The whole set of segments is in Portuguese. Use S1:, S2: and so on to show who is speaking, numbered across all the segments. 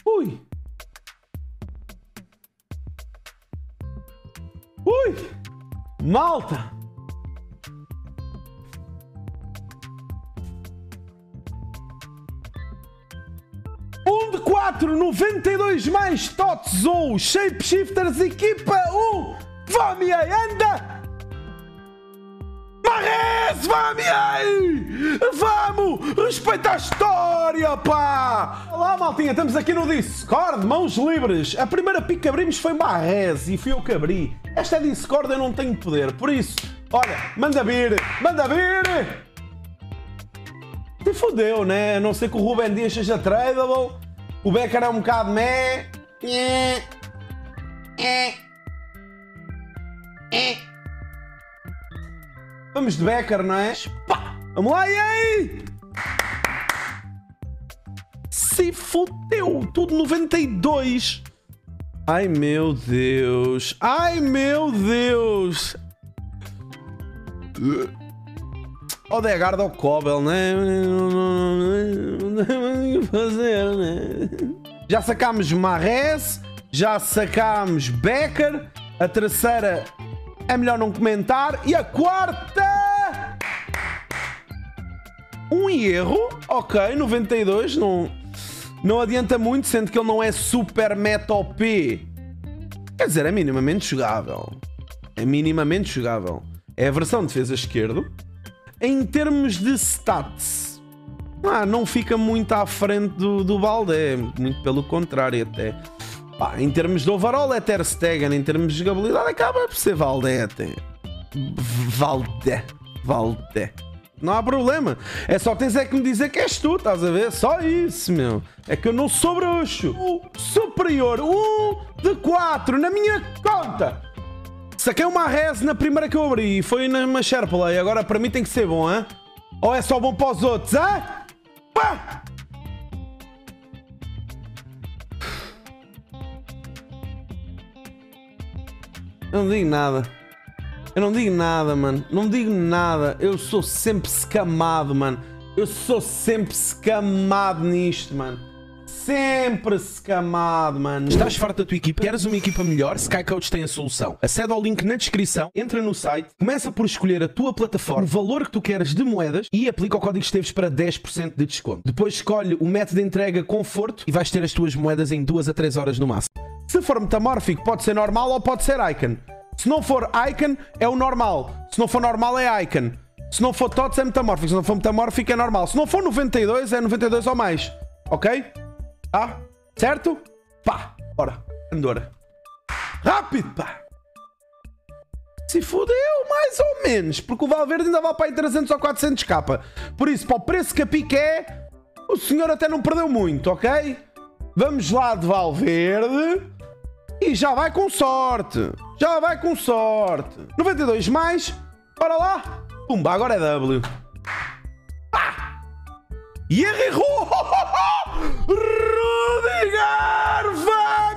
S1: Ui. Ui. Malta. De 4, 92 mais TOTS ou Shapeshifters equipa 1. Vamos aí, anda! Marrez, vamos aí! Vamos! Respeita a história, pá! Olá, maltinha, estamos aqui no Discord, mãos livres. A primeira pick que abrimos foi Marrez e fui eu que abri. Esta é Discord, eu não tenho poder, por isso, olha, manda vir! Manda vir! Se fodeu, né? A não ser que o Ruben Dias seja tradable. O Becker é um bocado meh. Vamos de Becker, não é? Pá! Vamos lá, e aí? Se fodeu! Tudo 92! Ai, meu Deus! Ai, meu Deus! Odegaard ou Kobel, né? Não tem o que fazer, né? Já sacámos Marrez, já sacámos Becker, a terceira é melhor não comentar, e a quarta... Um erro, ok, 92, não adianta muito, sendo que ele não é super meta OP. Quer dizer, é minimamente jogável. É minimamente jogável. É a versão de defesa esquerdo. Em termos de stats, não fica muito à frente do Baldé, muito pelo contrário até. Em termos de overall é Ter Stegen, em termos de jogabilidade acaba por ser Baldé até. Baldé. Não há problema, é só tens é que me dizer que és tu, estás a ver? Só isso, meu. É que eu não sou bruxo. O superior, 1 de 4 na minha conta. Saquei uma Marrez na primeira que eu abri e foi numa Sherplay. Agora para mim tem que ser bom, hein? Ou é só bom para os outros, hein? Pá! Eu não digo nada. Eu não digo nada, mano. Não digo nada. Eu sou sempre escamado, mano. Eu sou sempre escamado nisto, mano. Sempre escamado, mano.
S2: Estás farto da tua equipa? Queres uma equipa melhor? SkyCoach tem a solução. Acede ao link na descrição, entra no site, começa por escolher a tua plataforma, o valor que tu queres de moedas e aplica o código Esteves para 10% de desconto. Depois escolhe o método de entrega conforto e vais ter as tuas moedas em 2 a 3 horas no máximo.
S1: Se for metamórfico, pode ser normal ou pode ser icon. Se não for icon, é o normal. Se não for normal, é icon. Se não for TOTS, é metamórfico. Se não for metamórfico, é normal. Se não for 92, é 92 ou mais. Ok? Tá? Certo? Pá! Bora. Andorra. Rápido, pá! Se fodeu, mais ou menos. Porque o Valverde ainda vai para aí 300 ou 400 capa. Por isso, para o preço que a pique é, o senhor até não perdeu muito, ok? Vamos lá de Valverde. E já vai com sorte. Já vai com sorte. 92 mais. Bora lá. Pumba, agora é W. Ah! E errou! Rudiger!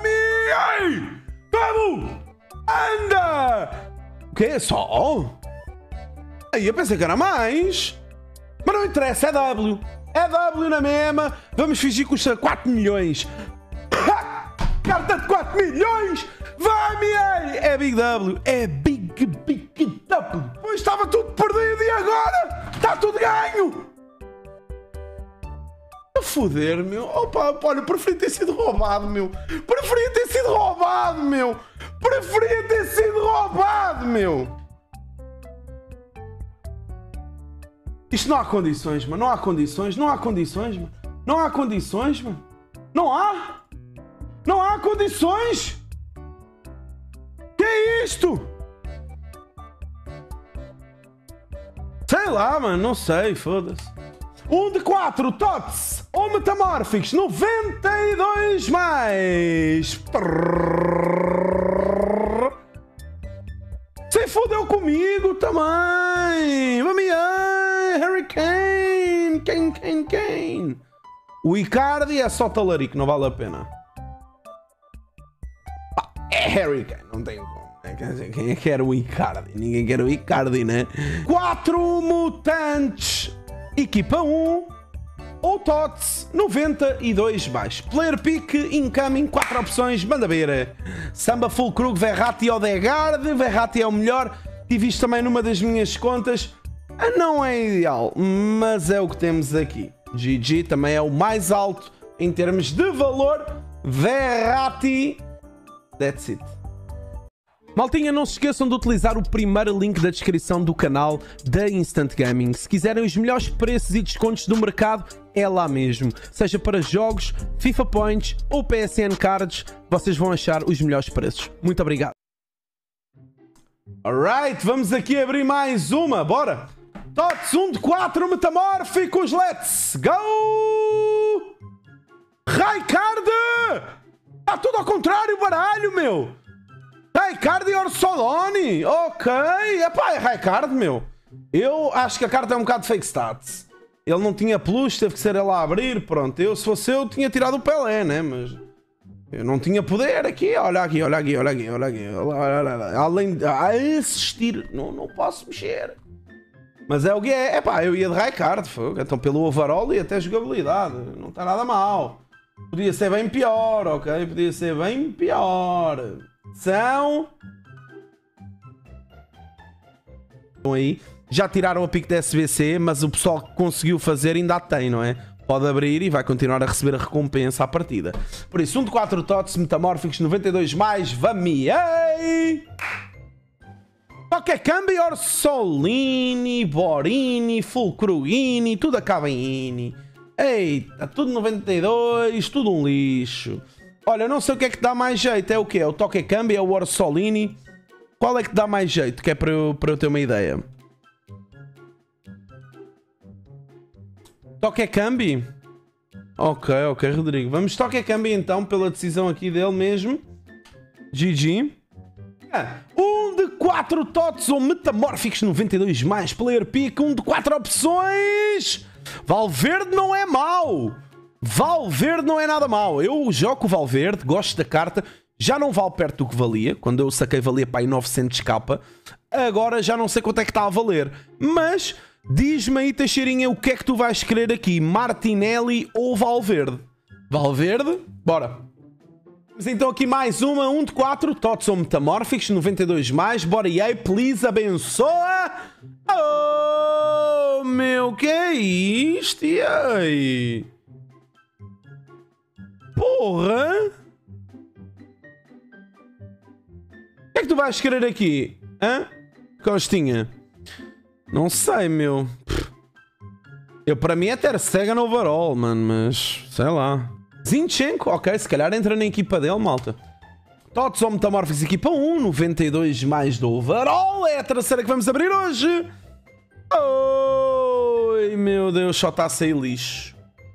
S1: Vamos! Anda! O quê? Só? Aí eu pensei que era mais. Mas não interessa, é W. É W na mesma. Vamos fingir que custa 4 milhões. Carta de 4 milhões! Vai-me! É Big W! É Big W! Pois estava tudo perdido e agora está tudo ganho! A foder, meu! Opa, olha, preferia ter sido roubado, meu! Preferia ter sido roubado, meu! Preferia ter sido roubado, meu! Isto não há condições, mano! Não há condições, não há condições, mano! Não há condições, mano! Não há! Não há condições! Que é isto? Sei lá, mano, não sei, foda-se. 1 de 4, TOTS ou metamórficos, 92 mais. Se fodeu comigo também. Vamos aí, Harry Kane. Kane. O Icardi é só talarico, não vale a pena. É Harry Kane, não tem como. Quem é que era o Icardi? Ninguém quer o Icardi, né? 4 mutantes. Equipa 1. ou TOTS 92 mais. Player pick, incoming, 4 opções, manda ver. Samba, Füllkrug, Verratti, Odegaard. Verratti é o melhor. Tive isto também numa das minhas contas. Não é ideal, mas é o que temos aqui. GG também é o mais alto em termos de valor. Verratti. That's it.
S2: Maltinha, não se esqueçam de utilizar o primeiro link da descrição do canal da Instant Gaming. Se quiserem os melhores preços e descontos do mercado, é lá mesmo. Seja para jogos, FIFA Points ou PSN Cards, vocês vão achar os melhores preços. Muito obrigado.
S1: Alright, vamos aqui abrir mais uma, bora! TOTS 1 de 4 metamórficos, let's go! Rijkaard! Está tudo ao contrário, baralho, meu! Rijkaard e Orsolini, ok, epá, é Rijkaard, meu. Eu acho que a carta é um bocado fake stats. Ele não tinha plus, teve que ser ele a abrir, pronto. Se fosse eu, tinha tirado o Pelé, né, mas... eu não tinha poder aqui, olha aqui, olha aqui, olha aqui, olha aqui. Além de assistir, não posso mexer. Mas é o que é, epá, eu ia de Rijkaard, então pelo overall e até jogabilidade, não está nada mal. Podia ser bem pior, ok, podia ser bem pior. São... aí, já tiraram a pick da SBC, mas o pessoal que conseguiu fazer ainda tem, não é? Pode abrir e vai continuar a receber a recompensa à partida. Por isso, 1 de 4 TOTS metamórficos 92 mais, vamiei! Qualquer câmbio, Orsolini, Borini, Fulcruini, tudo acaba em ini. Eita, tudo 92, tudo um lixo. Olha, não sei o que é que dá mais jeito, é o quê? É o Toque Câmbio, é o Orsolini. Qual é que dá mais jeito, que é para eu ter uma ideia? Toque Câmbio? Ok, Rodrigo. Vamos Toque Câmbio então, pela decisão aqui dele mesmo. GG. 1 de 4 TOTS ou metamórficos 92 mais, player pick, 1 de 4 opções. Valverde não é mau. Valverde não é nada mau. Eu jogo o Valverde, gosto da carta. Já não vale perto do que valia. Quando eu saquei valia para aí 900k. Agora já não sei quanto é que está a valer. Mas diz-me aí, Teixeirinha, o que é que tu vais querer aqui? Martinelli ou Valverde? Valverde? Bora. Mas então aqui mais uma, 1 de 4, TOTS ou metamórficos, 92 mais. Bora e aí, please, abençoa. Oh, meu, que é isto? E aí? Porra! O que é que tu vais querer aqui? Hã? Costinha? Não sei, meu. Eu, para mim, é ter cega no overall, mano, mas... sei lá. Zinchenko, ok, se calhar entra na equipa dele, malta. TOTS ou metamórficos, equipa 1, 92 mais do overall. É a terceira que vamos abrir hoje. Oi, meu Deus, só está a sair lixo.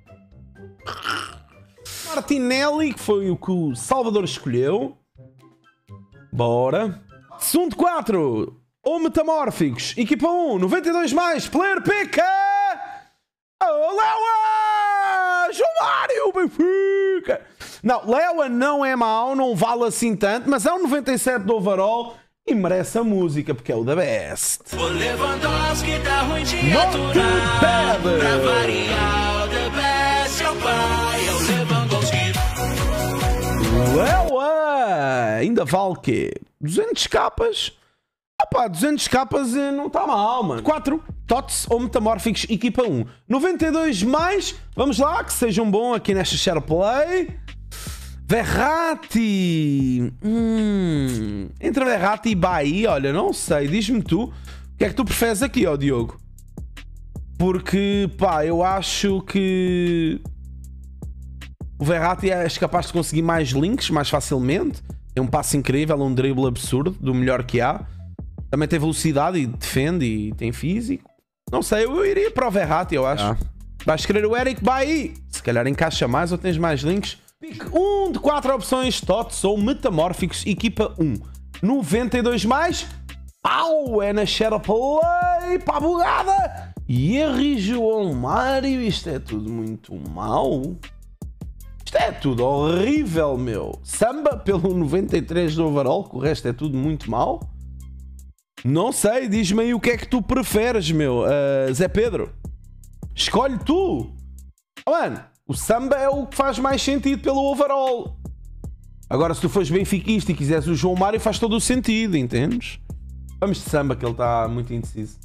S1: Martinelli, que foi o que o Salvador escolheu. Bora. 1 de 4. Ou metamórficos. Equipa 1. 92 mais. Player pica. Oh, Lewa! João Mário, Benfica. Não, Lewa não é mau. Não vale assim tanto. Mas é um 97 do overall. E merece a música, porque é o da best.
S3: O Lewandowski tá ruim de
S1: Not
S3: aturar.
S1: bad.
S3: Pra variar, o the best é o pai, é o Lewandowski.
S1: Lewa! Ainda vale o quê? 200 capas? Ah pá, 200 capas não está mal, mano. 4 TOTS ou metamórficos, equipa 1. 92 mais. Vamos lá, que sejam bom aqui nesta share play. Verratti. Entre Verratti e Bailly, olha, não sei. Diz-me tu, o que é que tu preferes aqui, ó Diogo? Porque, pá, eu acho que o Verratti é capaz de conseguir mais links mais facilmente. Tem um passe incrível, um drible absurdo, do melhor que há. Também tem velocidade e defende e tem físico. Não sei, eu iria para o Verratti, eu acho. Vais querer o Eric Bailly. Se calhar encaixa mais ou tens mais links. Pick 1 de 4 opções, TOTS ou metamórficos, equipa 1. 92 mais. Pau! É na share play, pá, bugada! E João Mário, isto é tudo muito mau. Isto é tudo horrível, meu. Samba pelo 93 do overall, que o resto é tudo muito mau. Não sei, diz-me aí o que é que tu preferes, meu. Zé Pedro, escolhe tu. Mano, o Samba é o que faz mais sentido pelo overall. Agora, se tu fores benfiquista e quiseres o João Mário, faz todo o sentido, entendes? Vamos de Samba, que ele está muito indeciso.